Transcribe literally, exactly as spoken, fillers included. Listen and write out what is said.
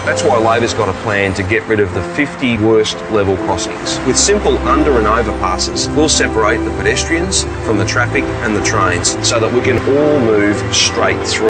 That's why Labor's got a plan to get rid of the fifty worst level crossings. With simple under and overpasses, we'll separate the pedestrians from the traffic and the trains so that we can all move straight through.